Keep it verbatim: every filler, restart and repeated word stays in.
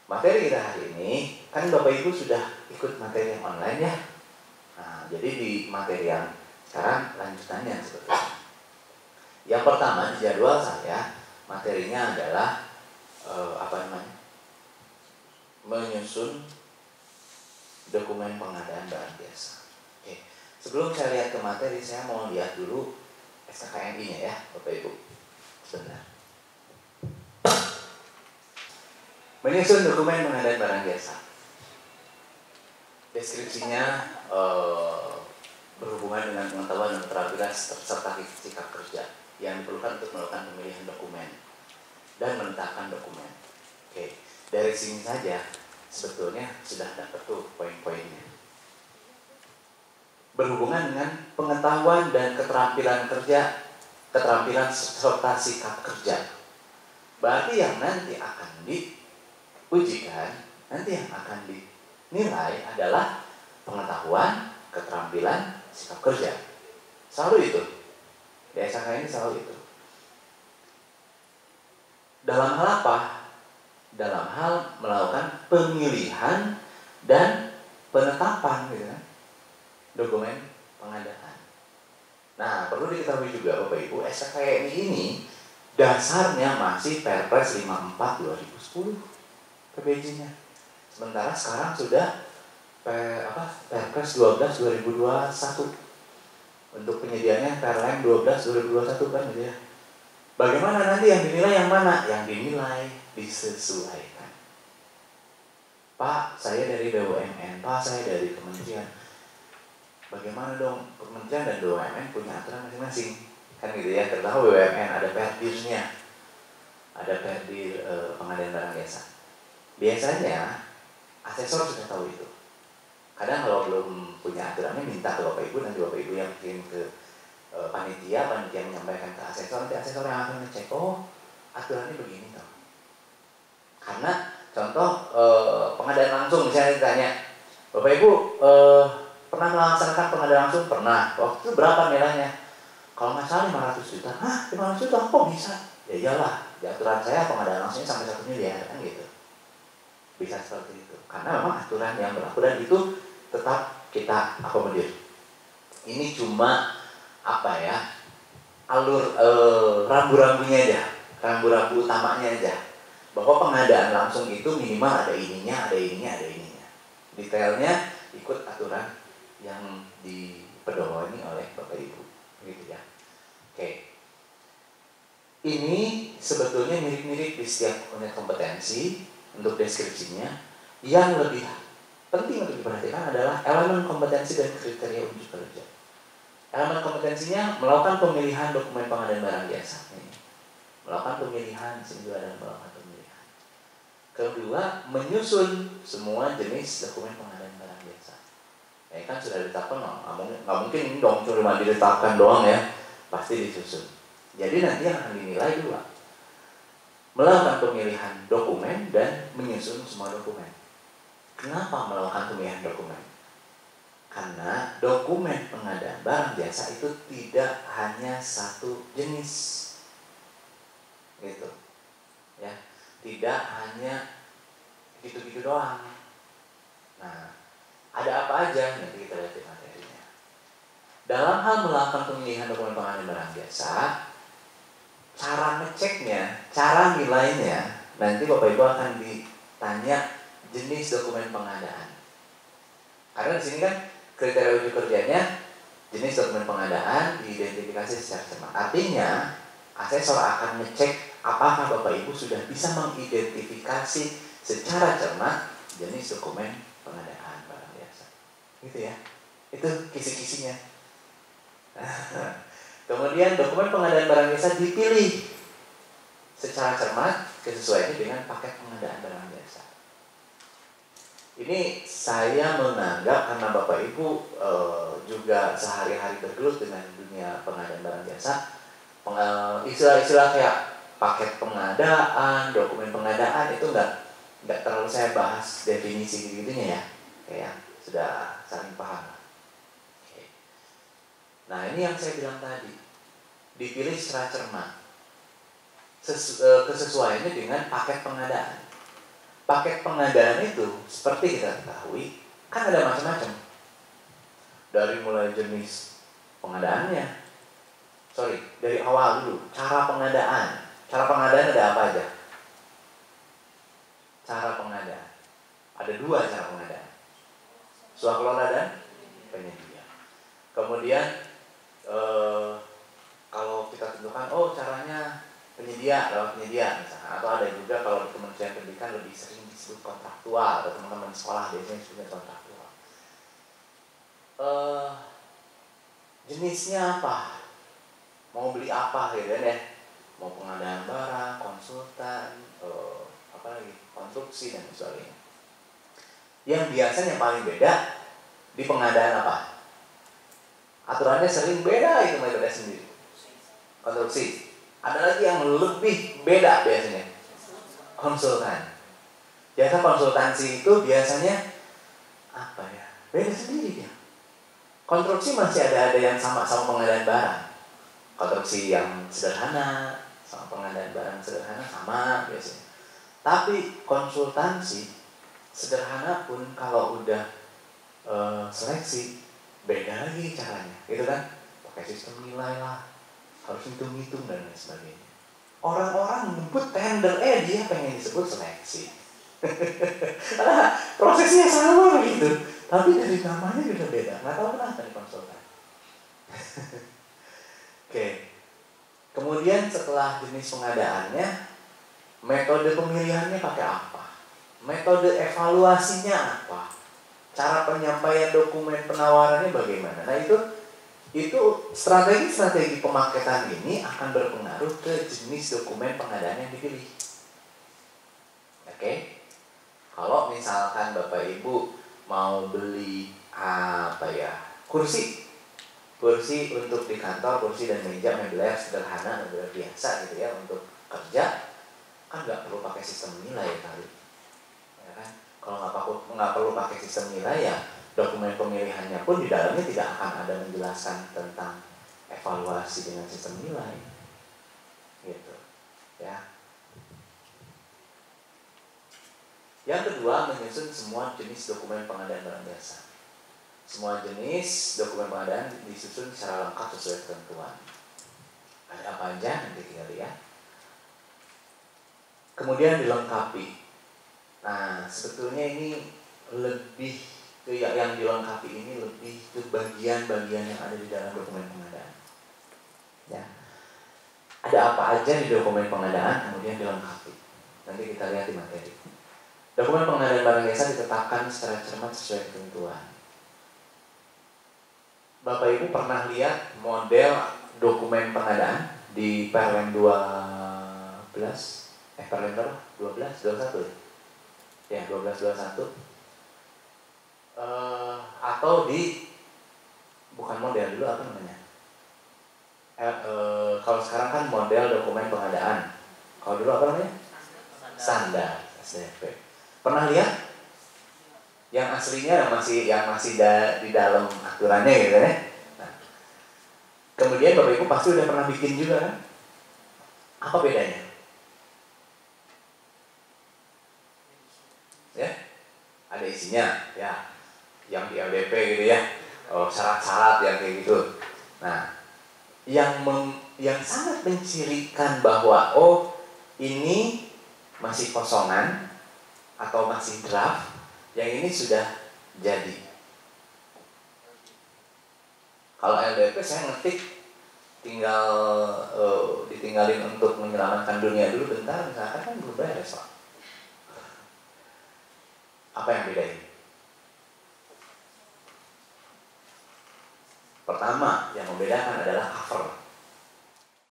Materi kita hari ini, kan Bapak Ibu sudah ikut materi yang online ya. Nah, jadi di materi yang sekarang lanjutannya sebetulnya. Yang pertama di jadwal saya, materinya adalah eh, apa namanya? Menyusun dokumen pengadaan barang jasa. Oke. Sebelum saya lihat ke materi, saya mau lihat dulu S K K M I-nya ya, Bapak Ibu. Sebentar. Menyusun dokumen pengadaan barang jasa. Deskripsinya eh, berhubungan dengan pengetahuan dan keterampilan serta sikap kerja yang diperlukan untuk melakukan pemilihan dokumen dan menetapkan dokumen. Oke, dari sini saja sebetulnya sudah dapat tuh poin-poinnya. Berhubungan dengan pengetahuan dan keterampilan kerja, keterampilan serta sikap kerja. Berarti yang nanti akan diujikan, nanti yang akan dinilai adalah pengetahuan, keterampilan, sikap kerja. Selalu itu. Di S K K ini selalu itu. Dalam hal apa? Dalam hal melakukan pemilihan dan penetapan gitu kan, dokumen pengadaan. Nah, perlu diketahui juga Bapak Ibu, S K K M I ini dasarnya masih Perpres lima puluh empat dua ribu sepuluh P B J-nya. Sementara sekarang sudah per, apa, Perpres dua belas dua ribu dua puluh satu. Untuk penyediaannya Perlem dua belas dua ribu dua puluh satu kan gitu ya. Bagaimana nanti yang dinilai yang mana? Yang dinilai disesuaikan. Pak, saya dari B U M N, Pak, saya dari kementerian. Bagaimana dong? Kementerian dan B U M N punya aturan masing-masing. Kan gitu ya, terutama B U M N ada perdirnya. Ada perdir e, pengadaan barang jasa. Biasanya asesor sudah tahu itu. Kadang kalau belum punya aturannya minta ke Bapak Ibu, nanti Bapak Ibu yang kirim ke e, panitia, panitia menyampaikan ke asesor, nanti asesor yang akan ngecek, oh aturannya begini toh. Karena contoh e, pengadaan langsung misalnya ditanya, Bapak Ibu e, pernah melaksanakan pengadaan langsung? Pernah. Waktu itu berapa nilainya? Kalau nggak salah lima ratus juta. Hah, lima ratus juta kok bisa? Ya iyalah, di aturan saya pengadaan langsungnya sampai satu miliar kan gitu. Bisa seperti itu. Karena memang aturan yang berlaku dan itu tetap kita akomodir. Ini cuma apa ya, alur e, rambu-rambunya aja, rambu-rambu utamanya aja. Bahwa pengadaan langsung itu minimal ada ininya, ada ininya, ada ininya. Detailnya ikut aturan yang dipedomani oleh Bapak Ibu, gitu ya. Oke. Ini sebetulnya mirip-mirip di setiap unit kompetensi untuk deskripsinya. Yang lebih penting untuk diperhatikan adalah elemen kompetensi dan kriteria unjuk kerja. Elemen kompetensinya melakukan pemilihan dokumen pengadaan barang jasa. Melakukan pemilihan, sehingga ada melakukan pemilihan. Kedua, menyusun semua jenis dokumen pengadaan barang jasa. Ya kan sudah ditetapkan, nggak mungkin dong cuma ditetapkan doang ya, pasti disusun. Jadi nanti yang akan dinilai dua, melakukan pemilihan dokumen dan menyusun semua dokumen. Kenapa melakukan pemilihan dokumen? Karena dokumen pengadaan barang jasa itu tidak hanya satu jenis, gitu, ya, tidak hanya gitu-gitu doang. Nah, ada apa aja nanti kita lihat di materinya. Dalam hal melakukan pemilihan dokumen pengadaan barang jasa, cara ngeceknya, cara nilainya, nanti Bapak Ibu akan ditanya jenis dokumen pengadaan. Karena di sini kan kriteria uji kerjanya jenis dokumen pengadaan diidentifikasi secara cermat. Artinya asesor akan ngecek apakah Bapak Ibu sudah bisa mengidentifikasi secara cermat jenis dokumen pengadaan barang jasa. Gitu ya. Itu kisi-kisinya. Kemudian dokumen pengadaan barang jasa dipilih secara cermat kesesuaiannya dengan paket pengadaan barang jasa. Ini saya menganggap karena Bapak Ibu e, juga sehari-hari bergelut dengan dunia pengadaan barang jasa, istilah-istilah kayak paket pengadaan, dokumen pengadaan itu enggak enggak terlalu saya bahas definisi gitu-gitunya ya, kayak sudah saling paham. Oke. Nah ini yang saya bilang tadi, dipilih secara cermat, Ses, e, kesesuaiannya dengan paket pengadaan. paket pengadaan itu seperti kita ketahui kan ada macam-macam. Dari mulai jenis pengadaannya, sorry, dari awal dulu, cara pengadaan. Cara pengadaan ada apa aja? Cara pengadaan. Ada dua cara pengadaan. Swakelola dan penyedia. Kemudian eh, kalau kita tentukan, oh caranya penyedia, lewat penyedia misalkan. Atau ada juga kalau di Kementerian Pendidikan lebih sering disebut kontraktual, atau teman-teman sekolah biasanya disebut kontraktual. Eh, jenisnya apa? Mau beli apa gitu kan ya? Mau pengadaan barang, konsultan, eh, apa lagi? Konstruksi dan sebagainya. Yang biasanya paling beda di pengadaan apa? Aturannya sering beda itu metode sendiri. Konstruksi. Ada lagi yang lebih beda biasanya. Konsultan. Jasa konsultansi itu biasanya apa ya? Beda sendiri dia. Konstruksi masih ada ada yang sama sama pengadaan barang. Konstruksi yang sederhana sama pengadaan barang sederhana sama biasanya. Tapi konsultansi sederhana pun kalau udah e, seleksi beda lagi caranya, gitu kan? Pakai sistem nilai lah, harus hitung-hitung dan lain sebagainya. Orang-orang menyebut tender, eh dia pengen disebut seleksi. Karena prosesnya sama gitu, tapi dari namanya juga beda. Nggak tahu kenapa di konsultan. Oke, kemudian setelah jenis pengadaannya, metode pemilihannya pakai apa? Metode evaluasinya apa? Cara penyampaian dokumen penawarannya bagaimana? Nah itu itu strategi-strategi pemaketan ini akan berpengaruh ke jenis dokumen pengadaan yang dipilih. Oke, kalau misalkan Bapak Ibu mau beli apa ya, kursi, kursi untuk di kantor, kursi dan meja meubilar sederhana, meubilar biasa gitu ya untuk kerja, kan nggak perlu pakai sistem nilai kali, ya kan? Kalau nggak perlu nggak perlu pakai sistem nilai ya dokumen pemilihannya pun di dalamnya tidak akan ada menjelaskan tentang evaluasi dengan sistem nilai, gitu, ya. Yang kedua, menyusun semua jenis dokumen pengadaan barang jasa. Semua jenis dokumen pengadaan disusun secara lengkap sesuai ketentuan. Ada apa aja nanti kita lihat. Kemudian dilengkapi. Nah, sebetulnya ini lebih ke yang dilengkapi ini lebih ke bagian-bagian yang ada di dalam dokumen pengadaan. Ya. Ada apa aja di dokumen pengadaan, kemudian dilengkapi. Nanti kita lihat di materi. Dokumen pengadaan barang jasa ditetapkan secara cermat sesuai ketentuan. Bapak Ibu pernah lihat model dokumen pengadaan di Permen dua belas? Eh, Permen berapa? dua belas, dua puluh satu ya? Ya, dua belas dua puluh satu. Uh, atau di bukan model dulu apa namanya? Eh, uh, kalau sekarang kan model dokumen pengadaan. Kalau dulu apa namanya? Standar S D P. Pernah lihat? Yang aslinya yang masih yang masih da, di dalam aturannya gitu ya. Nah, kemudian Bapak Ibu pasti udah pernah bikin juga kan? Apa bedanya? Ya, ada isinya, ya, yang di L D P gitu ya, oh, syarat-syarat yang kayak gitu. Nah, yang mem, yang sangat mencirikan bahwa oh ini masih kosongan atau masih draft, yang ini sudah jadi. Kalau L D P saya ngetik tinggal uh, ditinggalin untuk menyelamatkan dunia dulu bentar, misalkan kan belum beres Pak. Apa yang beda ini? Pertama, yang membedakan adalah cover.